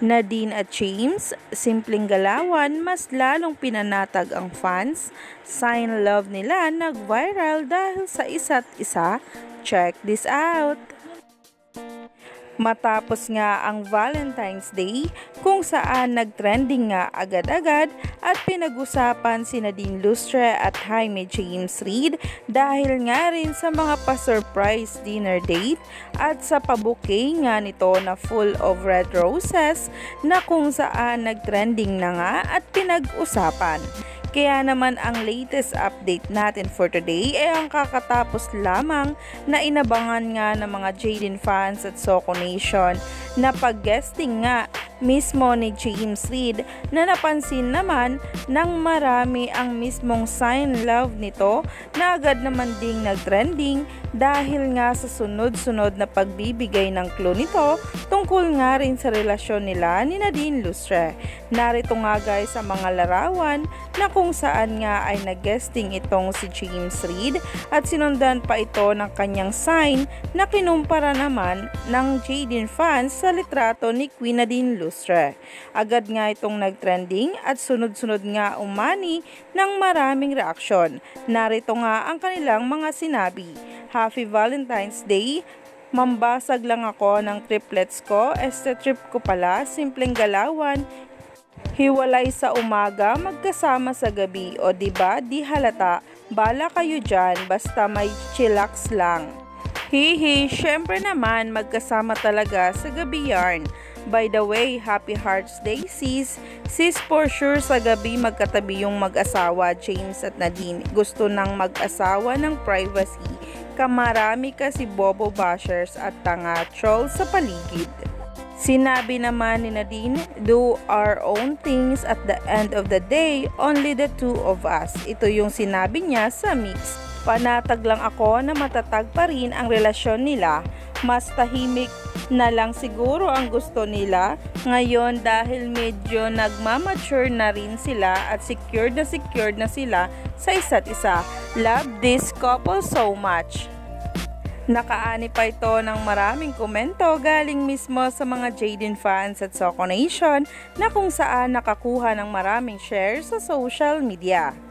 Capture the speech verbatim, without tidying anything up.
Nadine at James, simpleng galawan, mas lalong pinanatag ang fans. Sign love nila nag-viral dahil sa isa't isa. Check this out! Matapos nga ang Valentine's Day kung saan nagtrending nga agad-agad at pinag-usapan si Nadine at Jaime James Reid dahil nga rin sa mga pa-surprise dinner date at sa pabuke nga nito na full of red roses na kung saan nagtrending na nga at pinag-usapan. Kaya naman ang latest update natin for today ay ang kakatapos lamang na inabangan nga ng mga Jaden fans at Soko Nation na pag-guesting nga mismo ni James Reid na napansin naman ng marami ang mismong sign love nito na agad naman ding nagtrending dahil nga sa sunod-sunod na pagbibigay ng clue nito tungkol nga rin sa relasyon nila ni Nadine. Narito nga guys ang mga larawan na kung saan nga ay nag-guesting itong si James Reid at sinundan pa ito ng kanyang sign na kinumpara naman ng Jaden fans sa litrato ni Queen Nadine. Agad nga itong nagtrending at sunod-sunod nga umani ng maraming reaksyon. Narito nga ang kanilang mga sinabi. Happy Valentine's Day! Mambasag lang ako ng triplets ko. Este trip ko pala, simpleng galawan. Hiwalay sa umaga, magkasama sa gabi. O diba, di halata. Bala kayo dyan, basta may chillax lang. Hihi, syempre naman, magkasama talaga sa gabi yarn. By the way, happy Hearts Day sis. Sis for sure sa gabi magkatabi yung mag-asawa James at Nadine. Gusto ng mag-asawa ng privacy. Kamarami kasi bobo bashers at tanga troll sa paligid. Sinabi naman ni Nadine, do our own things at the end of the day, only the two of us. Ito yung sinabi niya sa mix. Panatag lang ako na matatag pa rin ang relasyon nila. Mas tahimik na lang siguro ang gusto nila ngayon dahil medyo nagmamature na rin sila at secured na secured na sila sa isa't isa. Love this couple so much. Nakaani pa ito ng maraming komento galing mismo sa mga Jaden fans at Soko Nation na kung saan nakakuha ng maraming share sa social media.